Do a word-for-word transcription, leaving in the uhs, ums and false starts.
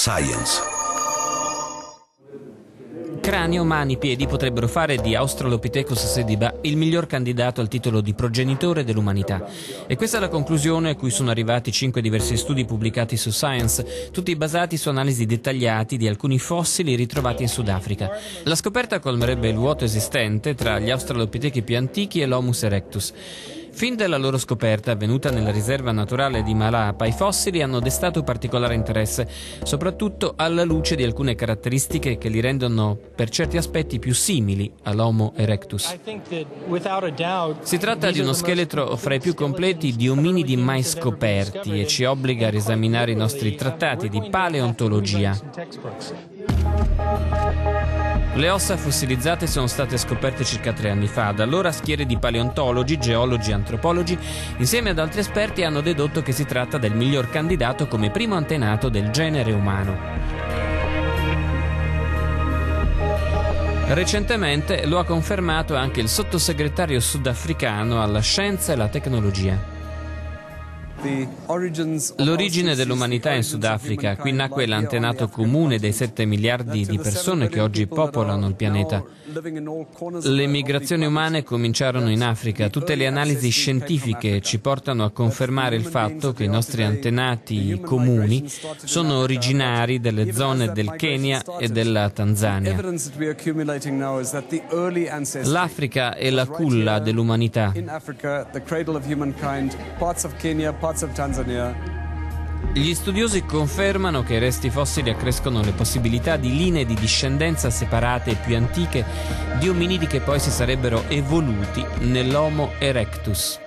Science. Cranio, mani, piedi potrebbero fare di Australopithecus sediba il miglior candidato al titolo di progenitore dell'umanità. E questa è la conclusione a cui sono arrivati cinque diversi studi pubblicati su Science, tutti basati su analisi dettagliati di alcuni fossili ritrovati in Sudafrica. La scoperta colmerebbe il vuoto esistente tra gli Australopitechi più antichi e l'Homus erectus. Fin dalla loro scoperta, avvenuta nella riserva naturale di Malapa, i fossili hanno destato particolare interesse, soprattutto alla luce di alcune caratteristiche che li rendono per certi aspetti più simili all'Homo erectus. Si tratta di uno scheletro fra i più completi di ominidi mai scoperti e ci obbliga a riesaminare i nostri trattati di paleontologia. Le ossa fossilizzate sono state scoperte circa tre anni fa. Da allora schiere di paleontologi, geologi e antropologi, insieme ad altri esperti, hanno dedotto che si tratta del miglior candidato come primo antenato del genere umano. Recentemente lo ha confermato anche il sottosegretario sudafricano alla scienza e alla tecnologia. L'origine dell'umanità in Sudafrica, qui nacque l'antenato comune dei sette miliardi di persone che oggi popolano il pianeta. Le migrazioni umane cominciarono in Africa. Tutte le analisi scientifiche ci portano a confermare il fatto che i nostri antenati comuni sono originari delle zone del Kenya e della Tanzania. L'Africa è la culla dell'umanità. Gli studiosi confermano che i resti fossili accrescono le possibilità di linee di discendenza separate e più antiche di ominidi che poi si sarebbero evoluti nell'Homo erectus.